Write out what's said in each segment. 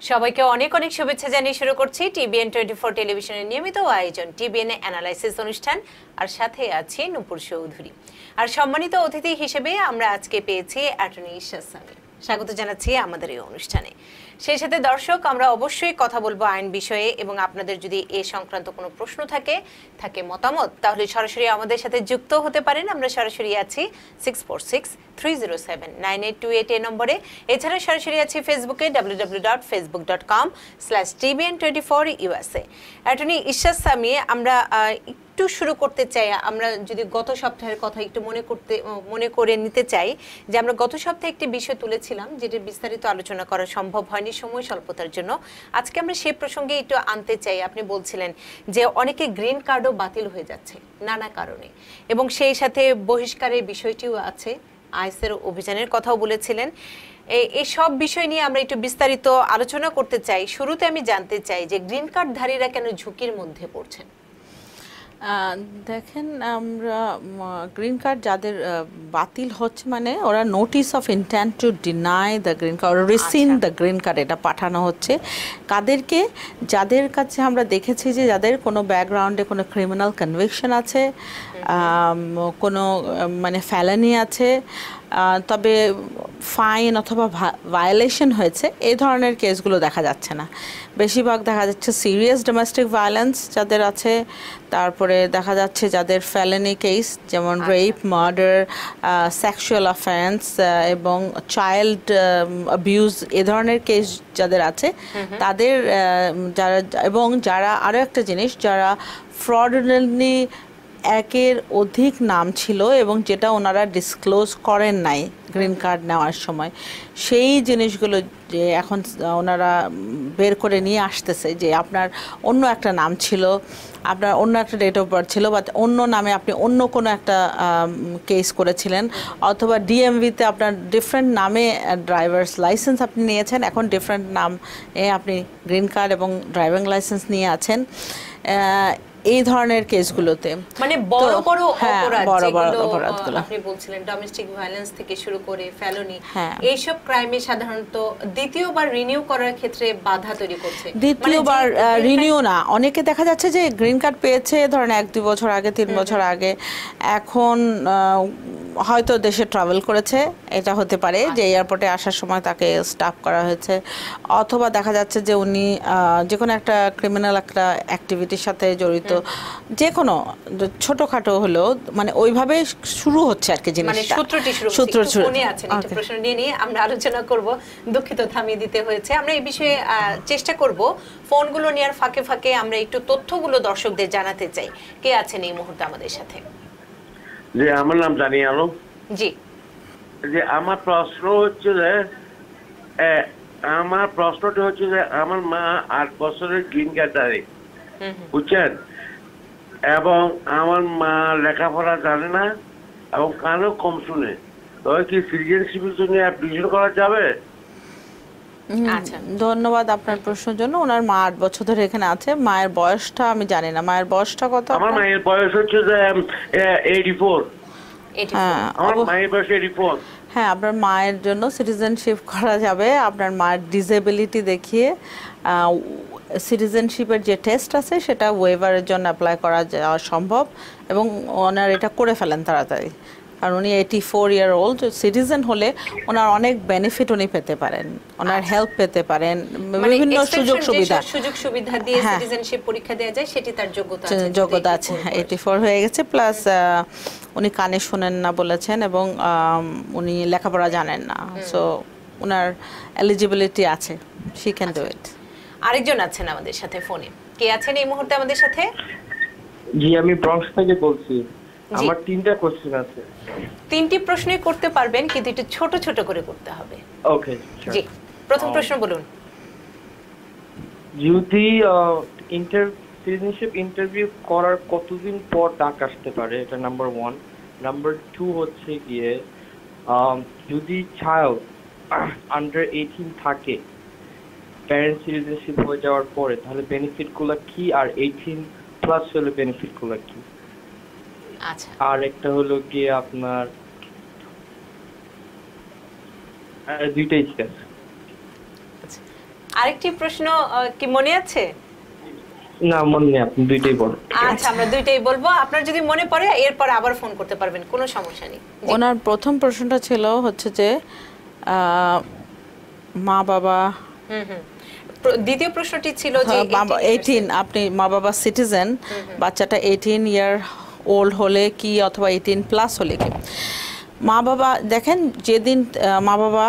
সবাইকে অনেক অনেক শুভেচ্ছা জানিয়ে শুরু করছি টিবিএন 24 টেলিভিশনের নিয়মিত আয়োজন টিবিএন অ্যানালাইসিস অনুষ্ঠান। আর সাথে আছি নূপুর চৌধুরী। আর সম্মানিত অতিথি হিসেবে আমরা আজকে পেয়েছি অ্যাটর্নি ইশরাত সামি। স্বাগত জানাচ্ছি আমাদের এই অনুষ্ঠানে। সেই সাথে দর্শক, আমরা অবশ্যই কথা বলবো আইন বিষয়ে, এবং আপনাদের যদি এ সংক্রান্ত কোনো প্রশ্ন থাকে মতামত, তাহলে সরাসরি আমাদের সাথে যুক্ত হতে পারেন। আমরা সরাসরি আছি 6463079828 এই নম্বরে। এছাড়া সরাসরি আছি ফেসবুকে www.facebook.com/tbn24usa। অ্যাটর্নি ইশরাত সামি, আমরা একটু শুরু করতে চাই। আমরা যদি গত সপ্তাহের কথা একটু মনে করে নিতে চাই, যে আমরা গত সপ্তাহে একটি বিষয় তুলেছিলাম যেটা বিস্তারিত আলোচনা করা সম্ভব হয়নি সময় স্বল্পতার জন্য। আজকে আমরা সেই প্রসঙ্গে একটু আনতে চাই। আপনি বলছিলেন যে অনেকে গ্রিন কার্ডও বাতিল হয়ে যাচ্ছে নানা কারণে, এবং সেই সাথে বহিষ্কারের বিষয়টিও আছে, আইসের অভিযানের কথাও বলেছিলেন। এই সব বিষয় নিয়ে আমরা একটু বিস্তারিত আলোচনা করতে চাই। শুরুতে আমি জানতে চাই যে গ্রিন কার্ডধারীরা কেন ঝুঁকির মধ্যে পড়ছেন? দেখেন, আমরা গ্রিন কার্ড যাদের বাতিল হচ্ছে, মানে ওরা notice of intent to deny the green card, rescind the green card, এটা পাঠানো হচ্ছে কাদেরকে? যাদের কাছে আমরা দেখেছি যে যাদের কোনো ব্যাকগ্রাউন্ডে কোনো ক্রিমিনাল কনভিকশন আছে, কোনো মানে ফেলানি আছে, তবে ফাইন অথবা ভায়োলেশন হয়েছে, এই ধরনের কেসগুলো দেখা যাচ্ছে না। বেশিরভাগ দেখা যাচ্ছে সিরিয়াস ডোমেস্টিক ভায়োলেন্স যাদের আছে, তারপরে দেখা যাচ্ছে যাদের ফেলানি কেস যেমন রেপ, মার্ডার, সেক্সুয়াল অফেন্স এবং চাইল্ড অ্যাবিউজ, এ ধরনের কেস যাদের আছে তাদের, যারা, এবং যারা আরও একটা জিনিস, যারা ফ্রডুলেন্টলি একের অধিক নাম ছিল এবং যেটা ওনারা ডিসক্লোজ করেন নাই গ্রিন কার্ড নেওয়ার সময়, সেই জিনিসগুলো যে এখন ওনারা বের করে নিয়ে আসতেছে, যে আপনার অন্য একটা নাম ছিল, আপনার অন্য একটা ডেট অফ বার্থ ছিল, বা অন্য নামে আপনি অন্য কোনো একটা কেস করেছিলেন, অথবা ডিএমভিতে আপনার ডিফারেন্ট নামে ড্রাইভার্স লাইসেন্স আপনি নিয়েছেন, এখন ডিফারেন্ট নাম আপনি গ্রিন কার্ড এবং ড্রাইভিং লাইসেন্স নিয়ে আছেন, এই ধরনের কেসগুলোতে। মানে বড় বড় অপরাধগুলো আপনি বলছিলেন, ডোমেস্টিক ভায়োলেন্স থেকে শুরু করে ফেলনি, এইসব ক্রাইমে সাধারণত দ্বিতীয়বার রিনিউ করার ক্ষেত্রে বাধা তৈরি করছে। দ্বিতীয়বার রিনিউ না, অনেকে দেখা যাচ্ছে যে গ্রিন কার্ড পেয়েছে ধরেন 1-2 বছর আগে, 3 বছর আগে, এখন হয়তো দেশে ট্রাভেল করেছে, এটা হতে পারে যে এয়ারপোর্টে আসার সময় তাকে স্টপ করা হয়েছে, অথবা দেখা যাচ্ছে যে উনি যে কোনো একটা ক্রিমিনাল একটা অ্যাক্টিভিটির সাথে জড়িত, যে কোনো ছোটখাটো হলেও, মানে ওইভাবে শুরু হচ্ছে আর কি জিনিসটা, সূত্র আছে। একটা প্রশ্ন নিয়ে আমরা আলোচনা করব, দুঃখিত থামিয়ে দিতে হয়েছে। আমরা এই বিষয়ে চেষ্টা করব ফোনগুলো নেওয়ার ফাঁকে ফাঁকে আমরা একটু তথ্যগুলো দর্শকদের জানাতে চাই। কে আছেন এই মুহূর্তে আমাদের সাথে? জি, আমার নাম জানিয়ে আলম। জি, যে আমার প্রশ্ন হচ্ছে যে, আমার প্রশ্নটি হচ্ছে যে আমার মা 8 বছরের গ্রিন কার্ডধারী, বুঝছেন, এবং আমার মা লেখাপড়া জানে না এবং কানও কম শুনে, তবে কি সিটিজেনশিপের জন্য অ্যাপ্লিকেশন করা যাবে? আচ্ছা, ধন্যবাদ আপনার প্রশ্নের জন্য। ওনার মা 8 বছর ধরে এখানে আছে। মায়ের বয়সটা আমি জানি না, মায়ের বয়সটা কত? আমার মায়ের বয়স হচ্ছে যে 84। আমার মায়ের বয়স 84। হ্যাঁ, আপনার মায়ের জন্য সিটিজেনশিপ করা যাবে। আপনার মায়ের ডিসেবিলিটি দেখিয়ে সিটিজেনশিপের যে টেস্ট আছে সেটা ওয়েভারের জন্য অ্যাপ্লাই করা যাওয়া সম্ভব, এবং ওনার এটা করে ফেলেন তাড়াতাড়ি, কারণ উনি 84 ইয়ার ওল্ড। সিটিজেন হলে ওনার অনেক বেনিফিট উনি পেতে পারেন, ওনার হেল্প পেতে পারেন, বিভিন্ন সুযোগ সুবিধা দিয়ে সিটিজেনশিপ পরীক্ষা দেওয়া যায়, সেটি তার যোগ্যতা আছে। 84 হয়ে গেছে, প্লাস উনি কানে শোনেন না বলেছেন, এবং উনি লেখাপড়া জানেন না, সো ওনার এলিজিবিলিটি আছে, শি ক্যান ডু ইট। আরেকজন আছেন আমাদের সাথে ফোনে, কে আছেন এই মুহূর্তে আমাদের সাথে? জি, আমি ব্রঙ্কস থেকে বলছি। আমার 3টা কোশ্চেন আছে। 3টি প্রশ্নই করতে পারবেন, কিন্তু একটু ছোট ছোট করে করতে হবে। ওকে, জি, প্রথম প্রশ্ন বলুন। যদি সিটিজেনশিপ ইন্টারভিউ করার কতদিন পর ডাক আসতে পারে, এটা নাম্বার 1। নাম্বার 2 হচ্ছে গিয়ে, যদি চাইল্ড আন্ডার 18 থাকে প্যারেন্ট সিটিজেনশিপ হয়ে যাওয়ার পরে, তাহলে বেনিফিটগুলো কি, আর 18 প্লাস হলে বেনিফিটগুলো কি? আচ্ছা, আর একটা হলো গিয়ে আপনার দুইটাই ঠিক আছে। আরেকটি প্রশ্ন কি মনে আছে? না মনে নেই, আপনি দুইটাই বলেন। আচ্ছা আমরা দুইটাই বলবো, আপনার যদি মনে পড়ে এরপর আবার ফোন করতে পারবেন, কোনো সমস্যা নেই। ওনার প্রথম প্রশ্নটা ছিল হচ্ছে যে মা বাবা, দ্বিতীয় প্রশ্নটি ছিল যে 18 আপনি মা বাবা সিটিজেন, বাচ্চাটা 18 ইয়ার ওল্ড হলে কি অথবা 18 প্লাস হলে কি। মা বাবা দেখেন, যেদিন মা বাবা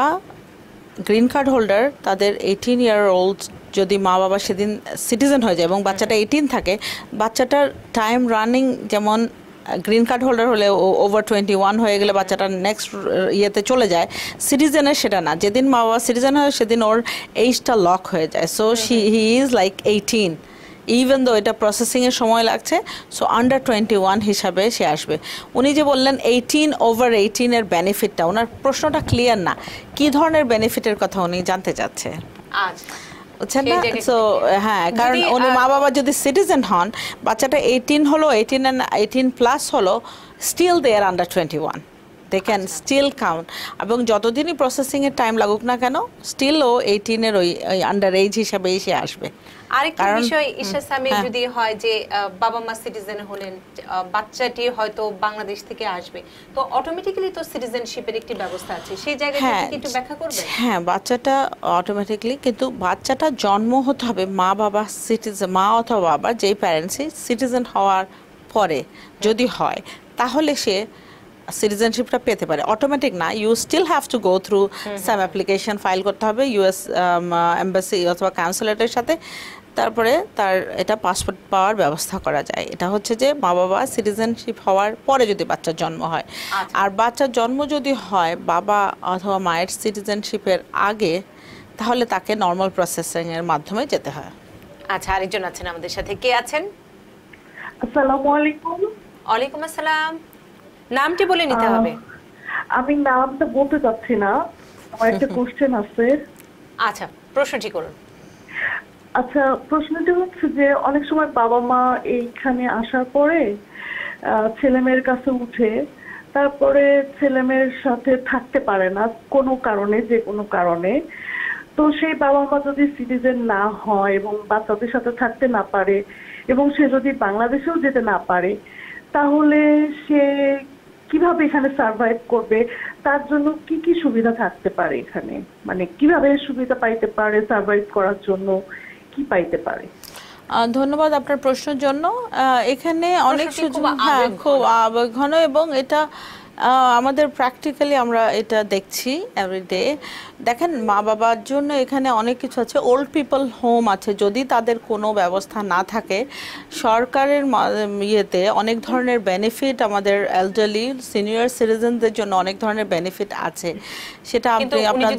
গ্রিন কার্ড হোল্ডার, তাদের 18 ইয়ার ওল্ড যদি মা বাবা সেদিন সিটিজেন হয়ে যায় এবং বাচ্চাটা 18 থাকে, বাচ্চাটার টাইম রানিং যেমন গ্রিন কার্ড হোল্ডার হলে ওভার 21 হয়ে গেলে বাচ্চাটা নেক্সট ইয়েতে চলে যায়, সিটিজেনের সেটা না। যেদিন মা বাবা সিটিজেন হয় সেদিন ওর এইজটা লক হয়ে যায়। So he is like 18 even though এটা প্রসেসিংয়ের সময় লাগছে। সো আন্ডার 21 হিসাবে সে আসবে। উনি যে বললেন 18 ওভার 18 এর বেনিফিটটা, ওনার প্রশ্নটা ক্লিয়ার না, কি ধরনের বেনিফিটের কথা উনি জানতে চাচ্ছে, আচ্ছা বুঝছেন না? সো হ্যাঁ, কারণ উনি মা বাবা যদি সিটিজেন হন, বাচ্চাটা 18 হলো, 18 and 18 প্লাস হলো, still they are under 21, they can still count. এবং যতদিনই প্রসেসিংয়ের টাইম লাগুক না কেন, স্টিল ও 18 এর ওই আন্ডার এজ হিসাবেই সে আসবে। আরেকটা বিষয় ঈশা সামি, যদি হয় যে বাবা মা সিটিজেন হলেন, বাচ্চাটি হয়তো বাংলাদেশ থেকে আসবে, তো অটোমেটিক্যালি তো সিটিজেনশিপের একটি ব্যবস্থা আছে, সেই জায়গাটা কি একটু ব্যাখ্যা করবেন? হ্যাঁ, বাচ্চাটা অটোমেটিক্যালি, কিন্তু বাচ্চাটা জন্ম হতে হবে মা বাবা সিটিজেন, মা অথবা বাবা যেই প্যারেন্টসই সিটিজেন হওয়ার পরে যদি হয়, তাহলে সে সিটিজেনশিপটা পেতে পারে। অটোমেটিক না, you still have to go through some application file করতে হবে ইউএস এম্বাসি অথবা কনসুলেটের সাথে, তারপরে তার এটা পাসপোর্ট পাওয়ার ব্যবস্থা করা যায়। এটা হচ্ছে যে মা বাবা সিটিজেনশিপ হওয়ার পরে যদি বাচ্চার জন্ম হয়। আর বাচ্চার জন্ম যদি হয় বাবা অথবা মায়ের সিটিজেনশিপের আগে, তাহলে তাকে নর্মাল প্রসেসিংয়ের মাধ্যমে যেতে হয়। আচ্ছা, আরেকজন আছেন আমাদের সাথে, কে আছেন? আসসালামু আলাইকুম। ওয়ালাইকুম আসসালাম, নামটি বলে নিতে হবে। আমি নামটা বলতে চাচ্ছি না, আমার একটা কোশ্চেন আছে। আচ্ছা, প্রশ্নটি করুন। আচ্ছা, প্রশ্নটি হচ্ছে যে অনেক সময় বাবা মা এইখানে আসার পরে ছেলে মেয়ের কাছে উঠে, তারপরে ছেলে মেয়ের সাথে থাকতে পারে না কোনো কারণে, যে কোনো কারণে। তো সেই বাবা মা যদি সিটিজেন না হয় এবং বাচ্চাদের সাথে থাকতে না পারে এবং সে যদি বাংলাদেশেও যেতে না পারে, তাহলে সে কিভাবে এখানে সার্ভাইভ করবে? তার জন্য কি কি সুবিধা থাকতে পারে এখানে, মানে কিভাবে সুবিধা পাইতে পারে, সার্ভাইভ করার জন্য কি পাইতে পারে? ধন্যবাদ আপনার প্রশ্নের জন্য। এখানে অনেক সুযোগ, হ্যাঁ খুব আবেগঘন, এবং এটা আমাদের প্র্যাকটিক্যালি আমরা এটা দেখছি এভরিডে। দেখেন, মা বাবার জন্য এখানে অনেক কিছু আছে। ওল্ড পিপল হোম আছে, যদি তাদের কোনো ব্যবস্থা না থাকে, সরকারের ইয়েতে অনেক ধরনের বেনিফিট আমাদের এলডারলি সিনিয়র সিটিজেনদের জন্য অনেক ধরনের বেনিফিট আছে। সেটা আপনি আপনাদের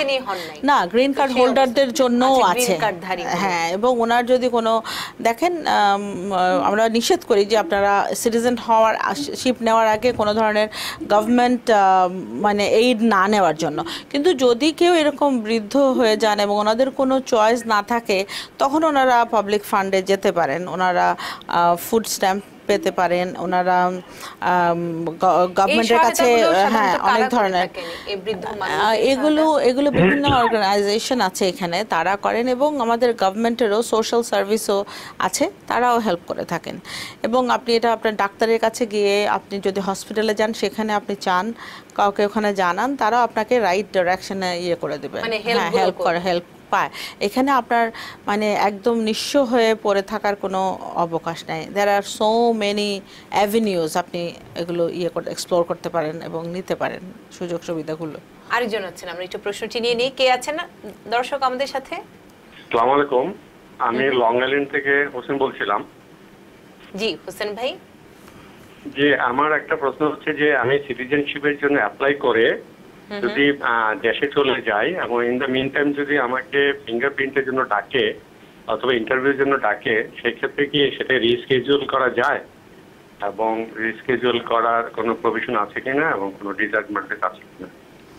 না গ্রিন কার্ড হোল্ডারদের জন্যও আছে। হ্যাঁ, এবং ওনার যদি কোনো দেখেন, আমরা নিষেধ করি যে আপনারা সিটিজেন হওয়ার শিপ নেওয়ার আগে কোনো ধরনের গভর্নমেন্ট মানে এইড না নেওয়ার জন্য। কিন্তু যদি কেউ এরকম বৃদ্ধ হয়ে যান এবং ওনাদের কোনো চয়েস না থাকে, তখন ওনারা পাবলিক ফান্ডে যেতে পারেন, ওনারা ফুড স্ট্যাম্প পেতে পারেন, ওনারা গভর্নমেন্টের কাছে, হ্যাঁ অনেক ধরনের এগুলো বিভিন্ন অর্গানাইজেশন আছে এখানে, তারা করেন, এবং আমাদের গভর্নমেন্টেরও সোশ্যাল সার্ভিসও আছে, তারাও হেল্প করে থাকেন। এবং আপনি এটা আপনার ডাক্তারের কাছে গিয়ে, আপনি যদি হসপিটালে যান, সেখানে আপনি চান কাউকে ওখানে জানান, তারাও আপনাকে রাইট ডাইরেকশনে ইয়ে করে দেবে, হ্যাঁ হেল্প পায়। এখানে আপনার মানে একদম নিঃস্ব হয়ে পড়ে থাকার কোনো অবকাশ নাই। There are so many avenues, আপনি এগুলো ইয়ে করে এক্সপ্লোর করতে পারেন এবং নিতে পারেন সুযোগ সুবিধাগুলো। আরেকজন আছেন, আমরা একটু প্রশ্নটি নিয়ে নিই। কে আছেন দর্শক আমাদের সাথে? আসসালামু আলাইকুম, আমি লং আইল্যান্ড থেকে হোসেন বলছিলাম। জি হোসেন ভাই। যে আমার একটা প্রশ্ন হচ্ছে যে আমি সিটিজেনশিপের জন্য অ্যাপ্লাই করে যদি দেশে চলে যাই, এবং ইন দ্য মিন টাইম যদি আমাকে ফিঙ্গারপ্রিন্টের জন্য ডাকে অথবা ইন্টারভিউর জন্য ডাকে, সেই ক্ষেত্রে কি সেটা রিস্কেডিউল করা যায়, এবং রিস্কেডিউল করার কোনো প্রভিশন আছে কিনা, এবং কোনো ডিসঅ্যাডভান্টেজ আছে কিনা?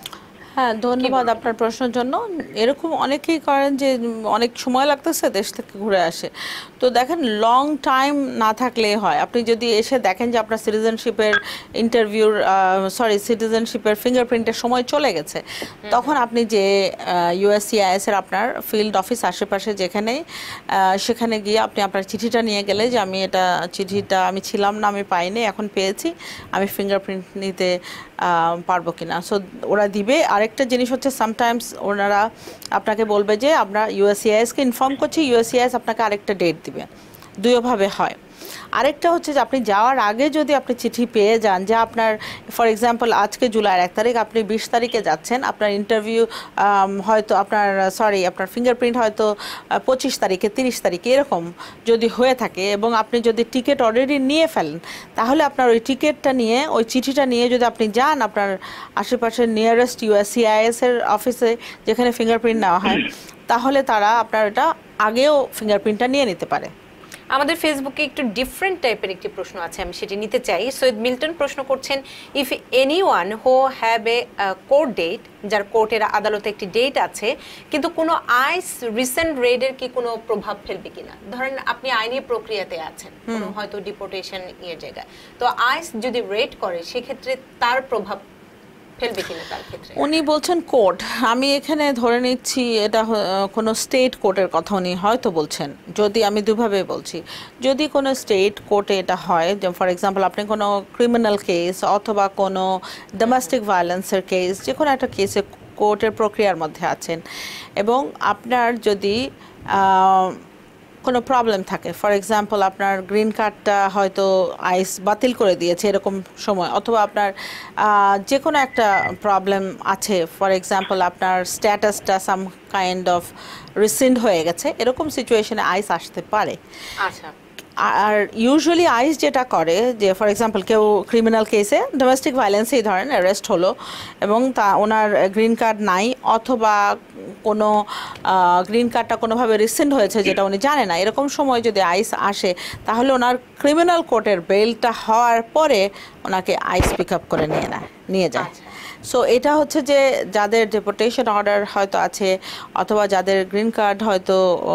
হ্যাঁ, ধন্যবাদ আপনার প্রশ্নের জন্য। এরকম অনেকেই করেন যে অনেক সময় লাগতেছে দেশ থেকে ঘুরে আসে। তো দেখেন, লং টাইম না থাকলেই হয়। আপনি যদি এসে দেখেন যে আপনার সিটিজেনশিপের সিটিজেনশিপের ফিঙ্গারপ্রিন্টের সময় চলে গেছে, তখন আপনি যে USCIS এর আপনার ফিল্ড অফিস আশেপাশে সেখানে গিয়ে আপনি আপনার চিঠিটা নিয়ে গেলে যে চিঠিটা আমি ছিলাম না, আমি পাইনি, এখন পেয়েছি, আমি ফিঙ্গারপ্রিন্ট নিতে পারবো কিনা। সো ওরা দিবে। আরেকটা জিনিস হচ্ছে, সামটাইমস ওনারা আপনাকে বলবে যে আমরা USCIS-কে ইনফর্ম করছি, USCIS আপনাকে আরেকটা ডেট দিবে। দুইভাবে হয়। আরেকটা হচ্ছে যে আপনি যাওয়ার আগে যদি আপনি চিঠি পেয়ে যান যে আপনার, ফর এক্সাম্পল আজকে জুলাইয়ের 1 তারিখ, আপনি 20 তারিখে যাচ্ছেন, আপনার ইন্টারভিউ হয়তো আপনার ফিঙ্গারপ্রিন্ট হয়তো 25 তারিখে, 30 তারিখে এরকম যদি হয়ে থাকে, এবং আপনি যদি টিকিট অলরেডি নিয়ে ফেলেন, তাহলে আপনার ওই টিকিটটা নিয়ে, ওই চিঠিটা নিয়ে যদি আপনি যান আপনার আশেপাশের নিয়ারেস্ট USCIS-এর অফিসে যেখানে ফিঙ্গারপ্রিন্ট নেওয়া হয়, তাহলে তারা আপনার এটা আগেও ফিঙ্গারপ্রিন্টটা নিয়ে নিতে পারে। আমাদের ফেসবুকে একটু ডিফারেন্ট টাইপের একটি প্রশ্ন আছে, আমি সেটি নিতে চাই। সৈয়দ মিল্টন প্রশ্ন করছেন, if anyone who have a court date, যার কোর্টের আদালতে একটি ডেট আছে, কিন্তু কোনো আইস রিসেন্ট রেডের কি কোনো প্রভাব ফেলবে কিনা? ধরেন আপনি আইনি প্রক্রিয়াতে আছেন, কোনো হয়তো ডিপোর্টেশন জায়গায়, তো আইস যদি রেড করে সেক্ষেত্রে তার প্রভাব ফেলবে কিনা তার ক্ষেত্রে? উনি বলছেন কোর্ট, আমি এখানে ধরে নিচ্ছি এটা কোনো স্টেট কোর্টের কথা উনি হয়তো বলছেন। যদি আমি দুভাবে বলছি, যদি কোনো স্টেট কোর্টে এটা হয়, যে ফর এক্সাম্পল আপনি কোনো ক্রিমিনাল কেস অথবা কোনো ডোমেস্টিক ভায়োলেন্সের কেস, যে কোনো একটা কেসে কোর্টের প্রক্রিয়ার মধ্যে আছেন, এবং আপনার যদি কোনো প্রবলেম থাকে, ফর এক্সাম্পল আপনার গ্রিন কার্ডটা হয়তো আইস বাতিল করে দিয়েছে এরকম সময়, অথবা আপনার যে কোনো একটা প্রবলেম আছে, ফর এক্সাম্পল আপনার স্ট্যাটাসটা সাম কাইন্ড অফ রিসেন্ড হয়ে গেছে, এরকম সিচুয়েশনে আইস আসতে পারে। আচ্ছা। আর ইউজুয়ালি আইস যেটা করে যে, ফর এক্সাম্পল কেউ ক্রিমিনাল কেসে ডোমেস্টিক ভায়োলেন্সেই ধরেন অ্যারেস্ট হলো, এবং ওনার গ্রিন কার্ড নাই, অথবা কোনো গ্রিন কার্ডটা কোনোভাবে রিসেন্ড হয়েছে যেটা উনি জানে না, এরকম সময় যদি আইস আসে, তাহলে ওনার ক্রিমিনাল কোর্টের বেলটা হওয়ার পরে ওনাকে আইস পিক আপ করে নিয়ে যায়। সো এটা হচ্ছে যে যাদের ডিপোর্টেশন অর্ডার হয়তো আছে, অথবা যাদের গ্রিন কার্ড হয়তো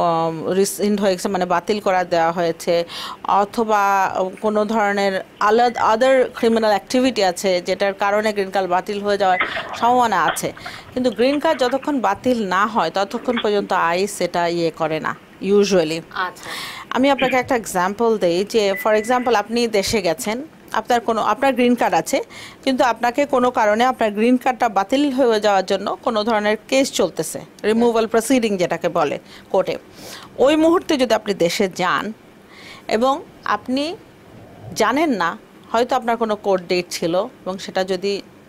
রিসেন্ড হয়েছে, মানে বাতিল করা দেওয়া হয়েছে, অথবা কোনো ধরনের আদার ক্রিমিনাল অ্যাক্টিভিটি আছে যেটার কারণে গ্রিন কার্ড বাতিল হয়ে যাওয়ার সম্ভাবনা আছে, কিন্তু গ্রিন কার্ড যতক্ষণ বাতিল না হয় ততক্ষণ পর্যন্ত আইস এটা করে না ইউজুয়ালি। আচ্ছা, আমি আপনাকে একটা এক্সাম্পল দিই যে, ফর এক্সাম্পল আপনি দেশে গেছেন, আপনার গ্রিন কার্ড আছে, কিন্তু আপনাকে কোনো কারণে আপনার গ্রিন কার্ডটা বাতিল হয়ে যাওয়ার জন্য কোনো ধরনের কেস চলতেছে, রিমুভাল প্রসিডিং যেটাকে বলে কোর্টে। ওই মুহূর্তে যদি আপনি দেশে যান এবং আপনি জানেন না, হয়তো আপনার কোনো কোর্ট ডেট ছিল, এবং সেটা যদি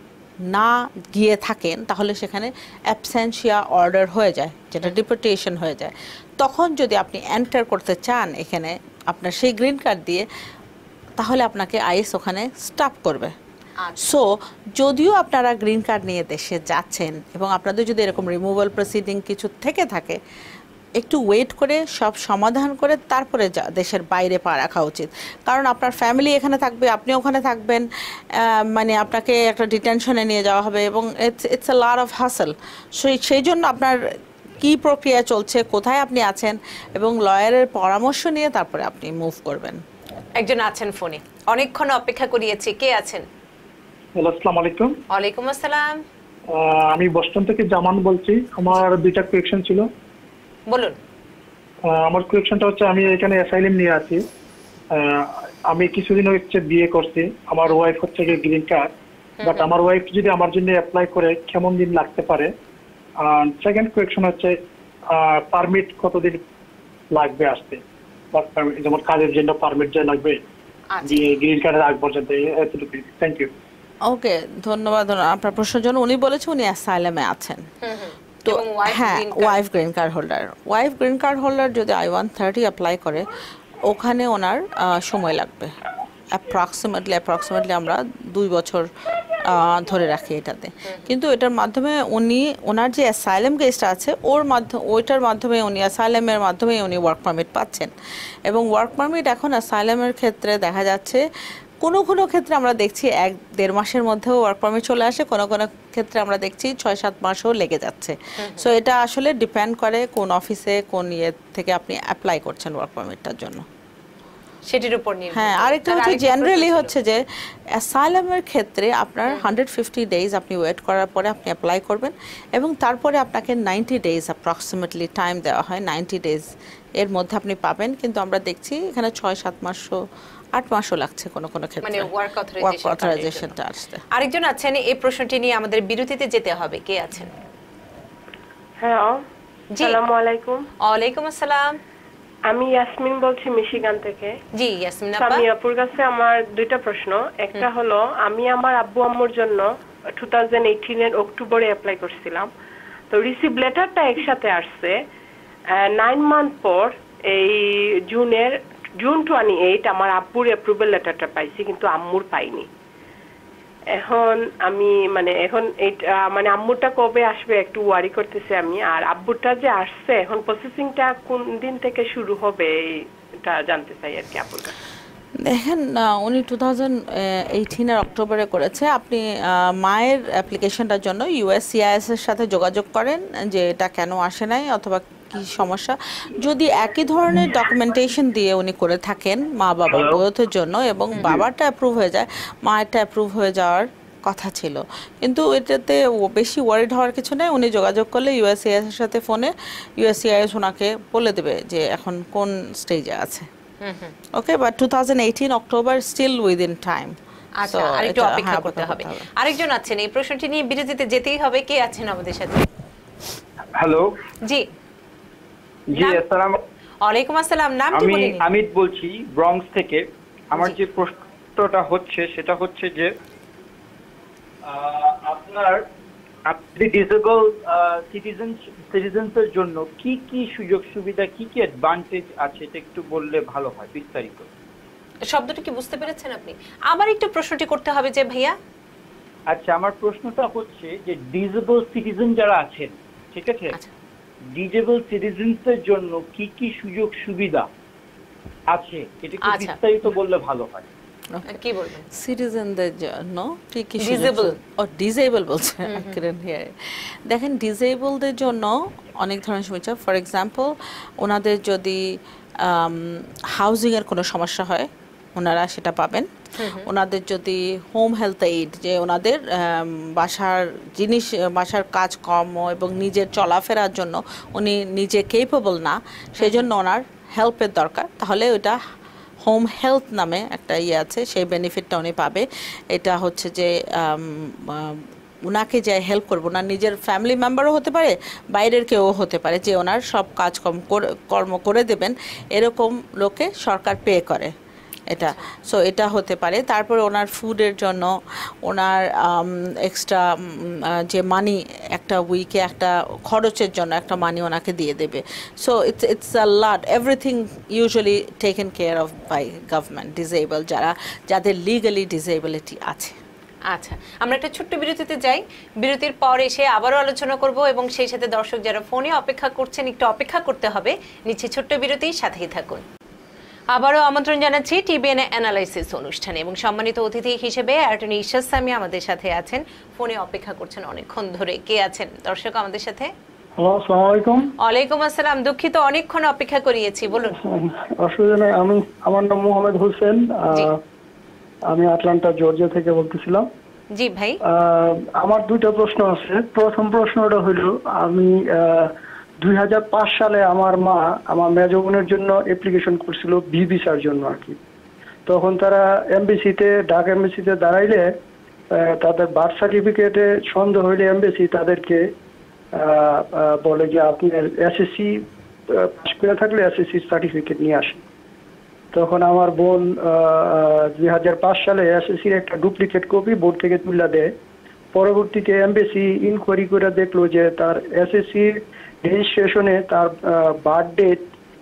না গিয়ে থাকেন, তাহলে সেখানে অ্যাবসেন্সিয়া অর্ডার হয়ে যায়, যেটা ডিপোর্টেশন হয়ে যায়। তখন যদি আপনি এন্টার করতে চান এখানে আপনার সেই গ্রিন কার্ড দিয়ে, তাহলে আপনাকে আইস ওখানে স্টপ করবে। সো যদিও আপনারা গ্রিন কার্ড নিয়ে দেশে যাচ্ছেন, এবং আপনাদের যদি এরকম রিমুভাল প্রসিডিং কিছু থেকে থাকে, একটু ওয়েট করে সব সমাধান করে তারপরে দেশের বাইরে পা রাখা উচিত। কারণ আপনার ফ্যামিলি এখানে থাকবে, আপনি ওখানে থাকবেন, মানে আপনাকে একটা ডিটেনশনে নিয়ে যাওয়া হবে, এবং ইটস আ লট অফ হাসল। সেই জন্য আপনার কি প্রক্রিয়া চলছে, কোথায় আপনি আছেন, এবং লয়ারের পরামর্শ নিয়ে তারপরে আপনি মুভ করবেন। একজন আছেন ফোনে, অনেকক্ষণ অপেক্ষা করিয়েছি। কে আছেন? হ্যালো, আসসালামু আলাইকুম। ওয়ালাইকুম আসসালাম। আমি বস্টন থেকে জামান বলছি। আমার দুইটা কোয়েকশন ছিল। বলুন। আমার কোয়েকশনটা হচ্ছে, আমি এখানে অ্যাসাইলাম নিয়ে আছি। আমি কিছুদিন হচ্ছে বিয়ে করছি। আমার ওয়াইফ হচ্ছে গ্রিন কার্ড, বাট আমার ওয়াইফ যদি আমার জন্য অ্যাপ্লাই করে কেমন দিন লাগতে পারে? আর সেকেন্ড কোয়েকশন হচ্ছে, পারমিট কতদিন লাগবে আসতে? যেমন কাজের জন্য পারমিট যে লাগবে গ্রিন কার্ডের আগ পর্যন্ত। এতটুকু, থ্যাংক ইউ। ওকে, ধন্যবাদ আপনার প্রশ্নের জন্য। উনি বলেছেন উনি অ্যাসাইলামে আছেন। তো হ্যাঁ, ওয়াইফ গ্রিন কার্ড হোল্ডার যদি I-130 অ্যাপ্লাই করে, ওখানে ওনার সময় লাগবে অ্যাপ্রক্সিমেটলি আমরা 2 বছর ধরে রাখি এটাতে। কিন্তু এটার মাধ্যমে ওনার যে অ্যাসাইলাম কেসটা আছে ওইটার মাধ্যমে উনি অ্যাসাইলামের মাধ্যমে উনি ওয়ার্ক পারমিট পাচ্ছেন। এবং ওয়ার্ক পারমিট এখন অ্যাসাইলামের ক্ষেত্রে দেখা যাচ্ছে কোনো কোনো ক্ষেত্রে আমরা দেখছি 1-1.5 মাসের মধ্যেও ওয়ার্ক পারমিট চলে আসে, কোনো কোনো ক্ষেত্রে আমরা দেখছি 6-7 মাসও লেগে যাচ্ছে। সো এটা আসলে ডিপেন্ড করে কোন অফিসে কোন ইয়ে থেকে আপনি অ্যাপ্লাই করছেন ওয়ার্ক পারমিটটার জন্য, সেটির উপর নির্ভর। হ্যাঁ। আরেকটা হচ্ছে জেনারেলি হচ্ছে যে অ্যাসাইলামের ক্ষেত্রে আপনার 150 ডেজ আপনি ওয়েট করার পরে আপনি অ্যাপ্লাই করবেন, এবং তারপরে আপনাকে 90 ডেজ অ্যাপ্রক্সিমেটলি টাইম দেওয়া হয়, 90 ডেজ এর মধ্যে আপনি পাবেন। কিন্তু আমরা দেখছি এখানে 6-7 মাসও 8 মাসও লাগছে কোনো কোনো ক্ষেত্রে, মানে ওয়ার্ক অথরাইজেশনটা আসতে। আরেকজন আছেন এই প্রশ্নটি নিয়ে আমাদের বিরতিতে যেতে হবে, কে আছেন? হ্যালো, আসসালামু আলাইকুম। ওয়ালাইকুম আসসালাম। আমি ইয়াসমিন বলছি মিশিগান থেকে। জি ইয়াসমিন আপা। আমি আপুর কাছে আমার দুইটা প্রশ্ন। একটা হলো, আমি আমার আব্বু আম্মুর জন্য 2018 এর অক্টোবরে অ্যাপ্লাই করছিলাম, তো রিসিভ লেটারটা একসাথে আসছে। 9 মান্থ পর এই জুন 28 আমার আব্বুর অ্যাপ্রুভাল লেটারটা পাইছি, কিন্তু আম্মুর পাইনি। এখন আমি এখন মানে আম্মুরটা কবে আসবে একটু ওয়ারি করতেছি আমি। আর আব্বুরটা যে আসছে, এখন প্রসেসিংটা কোন দিন থেকে শুরু হবে এটা জানতে চাই আর কি আপুর কাছে। দেখেন, উনি 2018 এর অক্টোবরে করেছে। আপনি মায়ের অ্যাপ্লিকেশনটার জন্য USCIS এর সাথে যোগাযোগ করেন যে এটা কেন আসে নাই অথবা কি সমস্যা। যদি একই ধরনের ডকুমেন্টেশন দিয়ে উনি করে থাকেন মা বাবা উভয়ের জন্য, এবং বাবারটা অ্যাপ্রুভ হয়ে যায়, মায়েরটা অ্যাপ্রুভ হয়ে যাওয়ার কথা ছিল। কিন্তু এটাতে বেশি ওয়ারিড হওয়ার কিছু নেই। উনি যোগাযোগ করলে USCIS এর সাথে ফোনে USCIS ওনাকে বলে দেবে যে এখন কোন স্টেজে আছে। Okay, but 2018 October still within time. আচ্ছা, আরেকটু অপেক্ষা করতে হবে। আরেকজন আছেন এই প্রশ্নটি নিয়ে বিরতিতে যেতেই হবে, কে আছেন আমাদের সাথে? হ্যালো। জি জি, আসসালামু ওয়ালাইকুম আসসালাম। নাম কি বলেন? আমি আমিত বলছি ব্রঙ্কস থেকে। আমার যে প্রশ্নটা হচ্ছে সেটা হচ্ছে যে আপনি ডিসেবল সিটিজেন্সের জন্য কি কি সুযোগ সুবিধা, কি কি অ্যাডভান্টেজ আছে এটা একটু বললে ভালো হয় বিস্তারিত। শব্দটা কি বুঝতে পেরেছেন আপনি? আবার একটু প্রশ্নটি করতে হবে যে ভাইয়া। আচ্ছা, আমার প্রশ্নটা হচ্ছে যে ডিসেবল সিটিজেন যারা আছেন, ঠিক আছে, ডিসেবল সিটিজেন্সের জন্য কি কি সুযোগ সুবিধা আছে এটা একটু বিস্তারিত বললে ভালো হয়। কি বলবেন? সিটিজেনদের জন্য কি কি ডিসেবল বলছে। দেখেন, ডিসেবলদের জন্য অনেক ধরনের সুবিধা। ফর এক্সাম্পল, ওনাদের যদি হাউজিংয়ের কোনো সমস্যা হয় ওনারা সেটা পাবেন। ওনাদের যদি হোম হেলথ এইড, যে ওনাদের বাসার কাজকর্ম এবং নিজের চলাফেরার জন্য উনি নিজে কেপেবল না, সেই জন্য ওনার হেল্পের দরকার, তাহলে ওটা হোম হেলথ নামে একটা ইয়ে আছে, সেই বেনিফিটটা উনি পাবে। এটা হচ্ছে যে ওনাকে যে হেল্প করবো, ওনার নিজের ফ্যামিলি মেম্বারও হতে পারে, বাইরের কেউ হতে পারে, যে ওনার সব কর্ম করে দেবেন, এরকম লোকে সরকার পে করে এটা। সো এটা হতে পারে। তারপরে ওনার ফুডের জন্য ওনার এক্সট্রা যে মানি, একটা উইকে একটা খরচের জন্য একটা মানি ওনাকে দিয়ে দেবে। So it's a lot, everything usually taken care of by government, disable যাদের লিগালি ডিসেবিলিটি আছে। আচ্ছা, আমরা একটা ছোট্ট বিরতিতে যাই। বিরতির পর এসে আবারও আলোচনা করব, এবং সেই সাথে দর্শক যারা ফোনে অপেক্ষা করছেন একটু অপেক্ষা করতে হবে। নিচে ছোট্ট বিরতি, সাথেই থাকুন। আবারও আমন্ত্রণ জানাচ্ছি টিবিএন অ্যানালাইসিস অনুষ্ঠানে, এবং সম্মানিত অতিথি হিসেবে অ্যাটর্নি ইশরাত সামি আমাদের সাথে আছেন। ফোনে অপেক্ষা করছেন অনেকক্ষণ ধরে। কে আছেন দর্শক আমাদের সাথে? হ্যালো, আসসালামু আলাইকুম। ওয়ালাইকুম আসসালাম। দুঃখিত, অনেকক্ষণ অপেক্ষা করিয়েছি, বলুন। অসুবিধা নেই। আমার নাম মোহাম্মদ হোসেন, আমি আটলান্টা জর্জিয়া থেকে বলতেছিলাম। জি ভাই। আমার দুইটা প্রশ্ন আছে। প্রথম প্রশ্নটা হলো, আমি 2005 সালে আমার মা আমার মেজো বোনের জন্য অ্যাপ্লিকেশন করছিল বি ভিসার জন্য আর কি। তখন তারা ঢাকা এমবিসিতে দাঁড়াইলে তাদের বার্থ সার্টিফিকেটে সন্দেহ হইলে এমবিসি তাদেরকে বলে যে আপনার এসএসসি পাস করে থাকলে এসএসসি সার্টিফিকেট নিয়ে আসেন। তখন আমার বোন 2005 সালে এসএসসির একটা ডুপ্লিকেট কপি বোর্ড থেকে তুলে দেয়। পরবর্তীতে এমবিসি ইনকোয়ারি করে দেখলো যে তার এসএসসি রেজিস্ট্রেশনে তার বার্থ ডেট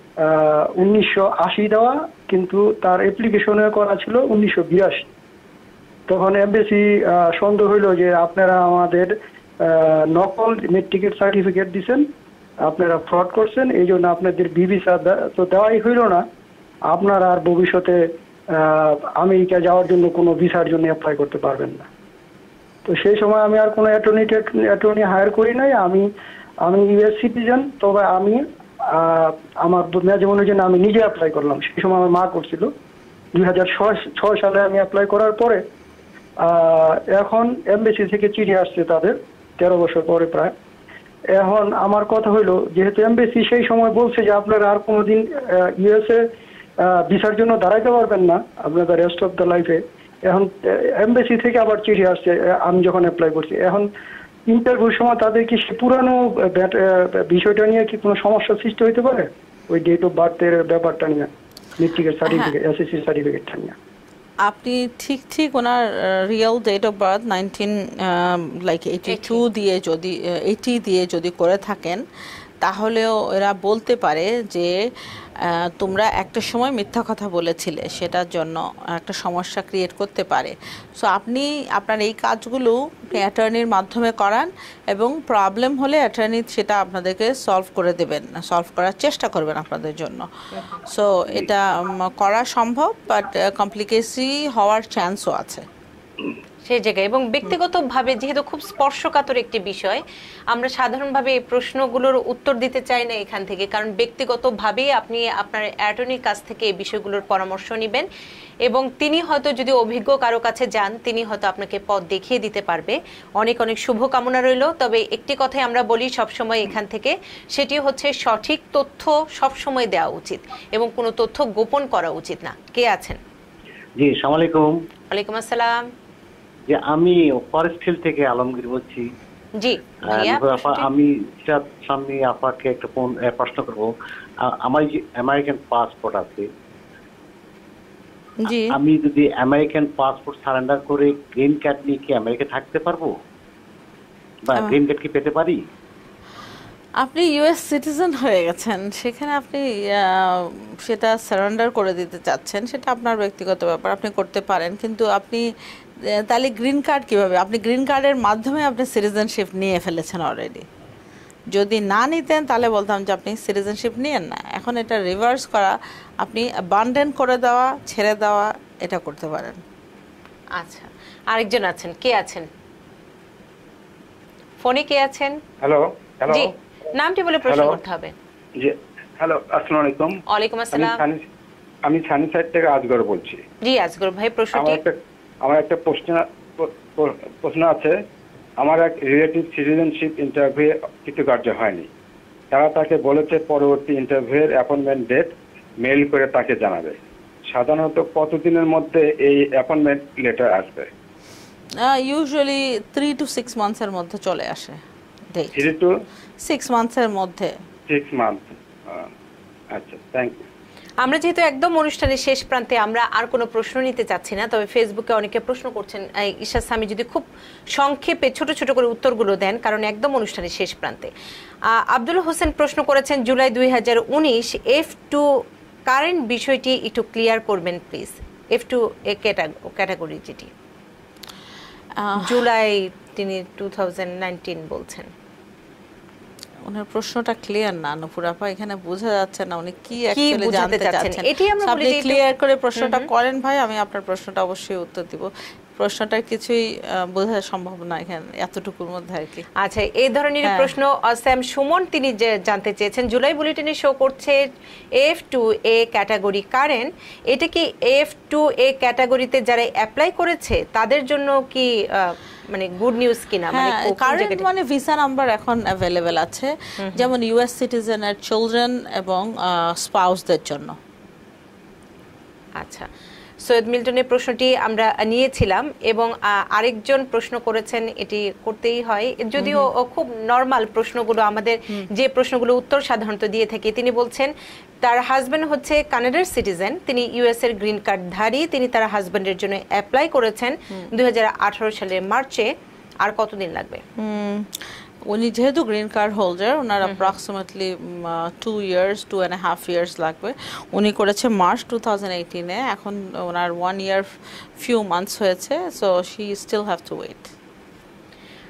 1980 দেওয়া, কিন্তু তার অ্যাপ্লিকেশনে করা ছিল 1982। তখন এমবিসি সন্দেহ হইল যে আপনারা আমাদের নকল মেট্রিকের সার্টিফিকেট দিচ্ছেন, আপনারা ফ্রড করছেন, এই জন্য আপনাদের বি ভিসা তো দেওয়াই হইল না, আপনারা আর ভবিষ্যতে আমেরিকা যাওয়ার জন্য কোনো ভিসার জন্য অ্যাপ্লাই করতে পারবেন না। তো সেই সময় আমি আর কোনো অ্যাটর্নি হায়ার করি নাই। আমি ইউএস সিটিজেন, তবে আমি আমার মেজবানের জন্য আমি নিজে অ্যাপ্লাই করলাম। সেই সময় আমার মা করছিল। 2006 সালে আমি অ্যাপ্লাই করার পরে এখন এমবেসি থেকে চিঠি আসছে তাদের 13 বছর পরে প্রায়। এখন আমার কথা হইলো, যেহেতু এমবেসি সেই সময় বলছে যে আপনারা আর কোনোদিন ইউএসএ ভিসার জন্য দাঁড়াইতে পারবেন না আপনাদের রেস্ট অফ দ্য লাইফে, এখন এমবেসি থেকে আবার চিঠি আসছে আমি যখন অ্যাপ্লাই করছি। এখন ইন্টারভিউর সময় তাদের কি সে পুরানো বিষয়টা নিয়ে কি কোনো সমস্যার সৃষ্টি হইতে পারে? ওই ডেট অফ বার্থের ব্যাপারটা নিয়ে, মেট্রিকের সার্টিফিকেট, এসএসসি সার্টিফিকেটটা নিয়ে। আপনি ঠিক ওনার রিয়েল ডেট অফ বার্থ 1982 দিয়ে যদি 80 দিয়ে যদি করে থাকেন, তাহলেও এরা বলতে পারে যে তোমরা একটা সময় মিথ্যা কথা বলেছিলে, সেটার জন্য একটা সমস্যা ক্রিয়েট করতে পারে। সো আপনি আপনার এই কাজগুলো অ্যাটর্নির মাধ্যমে করান এবং প্রবলেম হলে অ্যাটর্নি সেটা আপনাদেরকে সলভ করে দেবেন, সলভ করার চেষ্টা করবেন আপনাদের জন্য। সো এটা করা সম্ভব, বাট কমপ্লিকেসি হওয়ার চান্সও আছে সেই জায়গায়। এবং ব্যক্তিগতভাবে যেহেতু খুব স্পর্শকাতর একটি বিষয়, আমরা সাধারণভাবে এই প্রশ্নগুলোর উত্তর দিতে চাই না এখান থেকে, কারণ ব্যক্তিগতভাবেই আপনি আপনার অ্যাটর্নির কাছ থেকে এই বিষয়গুলোর পরামর্শ নেবেন এবং তিনি হয়তো যদি অভিজ্ঞ কারো কাছে যান, তিনি হয়তো আপনাকে পথ দেখিয়ে দিতে পারবে। অনেক অনেক শুভকামনা রইল। তবে একটি কথাই আমরা বলি সবসময় এখান থেকে, সেটি হচ্ছে সঠিক তথ্য সবসময় দেওয়া উচিত এবং কোনো তথ্য গোপন করা উচিত না। কে আছেন? জি, আসসালামু আলাইকুম। ওয়ালাইকুম আসসালাম। যে আমি ফরেস্ট হিল থেকে আলমগীর বলছি। জি আমি সামনে আপাকে একটা প্রশ্ন করবো। আমার যে আমেরিকান পাসপোর্ট আছে, আমি যদি আমেরিকান পাসপোর্ট সারেন্ডার করে গ্রিন কার্ড নিয়ে কি আমেরিকা থাকতে পারবো বা গ্রিন কার্ড কি পেতে পারি? আপনি ইউএস সিটিজেন হয়ে গেছেন, সেখানে আপনি সেটা সারেন্ডার করে দিতে চাচ্ছেন, সেটা আপনার ব্যক্তিগত ব্যাপার, আপনি করতে পারেন। কিন্তু আপনি তাহলে গ্রিন কার্ড কীভাবে? আপনি গ্রিন কার্ডের মাধ্যমে আপনি সিটিজেনশিপ নিয়ে ফেলেছেন অলরেডি। যদি না নিতেন তাহলে বলতাম যে আপনি সিটিজেনশিপ নিয়েন না। এখন এটা রিভার্স করা, আপনি অ্যাবান্ডন করে দেওয়া, ছেড়ে দেওয়া, এটা করতে পারেন। আচ্ছা, আরেকজন আছেন। কে আছেন ফোনে? কে আছেন? হ্যালো। জি, নামটি বলে প্রশ্ন করতে হবে। জি, হ্যালো, আসসালামু আলাইকুম। ওয়ালাইকুম আসসালাম। আমি সানি সাইড থেকে আজগর বলছি। জি আজগর ভাই, প্রশ্নটি। আমার একটা প্রশ্ন আছে। আমার এক রিলেটিভ সিটিজেনশিপ ইন্টারভিউ কৃতকার্য হয়নি। তারা তাকে বলেছে পরবর্তী ইন্টারভিউয়ের অ্যাপয়েন্টমেন্ট ডেট মেইল করে তাকে জানাবে। সাধারণত কতদিনের মধ্যে এই অ্যাপয়েন্টমেন্ট লেটার আসবে? ইউজুয়ালি 3 to 6 মান্থসের মধ্যে চলে আসে। 3 to 6 মান্থসের মধ্যে। 6 মান্থ। আচ্ছা, থ্যাংক ইউ। আমরা যেহেতু একদম অনুষ্ঠানের শেষ প্রান্তে, আমরা আর কোনো প্রশ্ন নিতে চাচ্ছি না। তবে ফেসবুকে অনেকে প্রশ্ন করছেন, ইশাদ সামি যদি খুব সংক্ষেপে ছোট ছোট করে উত্তরগুলো দেন, কারণ একদম অনুষ্ঠানের শেষ প্রান্তে। আব্দুল হোসেন প্রশ্ন করেছেন, জুলাই 2019 F2 কারেন্ট বিষয়টি একটু ক্লিয়ার করবেন প্লিজ। F2 ক্যাটাগরি যেটি জুলাই তিনি 2019 বলছেন। ওনার প্রশ্নটা ক্লিয়ার না নুপুর আপা, এখানে বোঝা যাচ্ছে না উনি কি অ্যাকচুয়ালি জানতে চাচ্ছেন। এটি আমরা বলি আপনি ক্লিয়ার করে প্রশ্নটা করেন ভাই, আমি আপনার প্রশ্নটা অবশ্যই উত্তর দিব। প্রশ্নটার কিছুই বোঝা সম্ভব না এখানে এতটুকুর মধ্যে আর কি। আচ্ছা, এই ধরনের প্রশ্ন স্যাম সুমন তিনি জানতে চেয়েছেন, জুলাই বুলেটিনে শো করছে F2A ক্যাটাগরি কারেন্ট, এটা কি F2A ক্যাটাগরিতে যারা অ্যাপ্লাই করেছে তাদের জন্য কি মানে গুড নিউজ কিনা? মানে কারেন্ট মানে ভিসা নাম্বার এখন অ্যাভেলেবল আছে, যেমন ইউএস সিটিজেনের চিলড্রেন এবং স্পাউসদের জন্য। আচ্ছা, সৈয়দ মিল্টনের প্রশ্নটি আমরা নিয়েছিলাম এবং আরেকজন প্রশ্ন করেছেন, এটি করতেই হয় যদিও খুব নরমাল প্রশ্নগুলো, আমাদের যে প্রশ্নগুলো উত্তর সাধারণত দিয়ে থাকি। তিনি বলছেন তার হাজব্যান্ড হচ্ছে কানাডার সিটিজেন, তিনি ইউএস এর গ্রিন কার্ডধারী, তিনি তার হাজব্যান্ডের জন্য অ্যাপ্লাই করেছেন 2018 সালের মার্চে। আর কতদিন লাগবে? উনি যেহেতু গ্রিন কার্ড হোল্ডার, ওনার অ্যাপ্রক্সিমেটলি 2.5 years লাগবে। উনি করেছে মার্চ 2018-এ, এখন ওনার 1 year few months হয়েছে, so she still have to wait.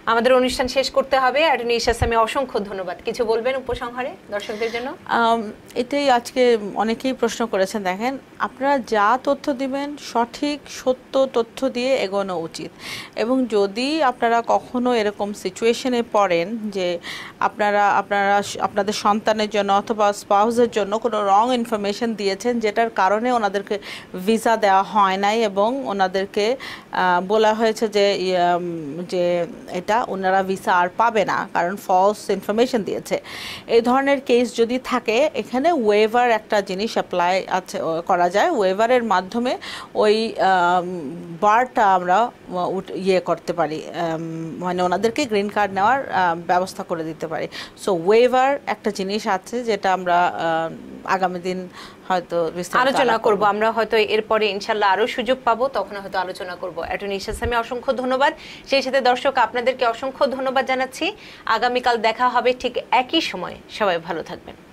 আমাদের অনুষ্ঠান শেষ করতে হবে। অ্যাটর্নি ইশা সামি, অসংখ্য ধন্যবাদ। কিছু বলবেন উপসংহারে দর্শকদের জন্য? এটাই আজকে অনেকেই প্রশ্ন করেছেন। দেখেন, আপনারা যা তথ্য দিবেন সঠিক সত্য তথ্য দিয়ে এগোনো উচিত, এবং যদি আপনারা কখনো এরকম সিচুয়েশনে পড়েন যে আপনাদের সন্তানের জন্য অথবা স্পাউসের জন্য কোনো রং ইনফরমেশন দিয়েছেন যেটার কারণে ওনাদেরকে ভিসা দেওয়া হয় নাই এবং ওনাদেরকে বলা হয়েছে যে এটা ওনারা ভিসা আর পাবে না কারণ ফলস ইনফরমেশন দিয়েছে, এই ধরনের কেস যদি থাকে, এখানে ওয়েভার একটা জিনিস অ্যাপ্লাই আছে করা যায়। ওয়েভারের মাধ্যমে ওই বারটা আমরা করতে পারি, মানে ওনাদেরকে গ্রিন কার্ড নেওয়ার ব্যবস্থা করে দিতে পারি। সো ওয়েভার একটা জিনিস আছে যেটা আমরা আগামী দিন হয়তো আলোচনা করব। আমরা হয়তো এরপরে ইনশাল্লাহ আরো সুযোগ পাবো, তখন হয়তো আলোচনা করব। অ্যাটর্নি ইশা সামি, অসংখ্য ধন্যবাদ। সেই সাথে দর্শক আপনাদেরকে অসংখ্য ধন্যবাদ জানাচ্ছি। আগামীকাল দেখা হবে ঠিক একই সময়। সবাই ভালো থাকবেন।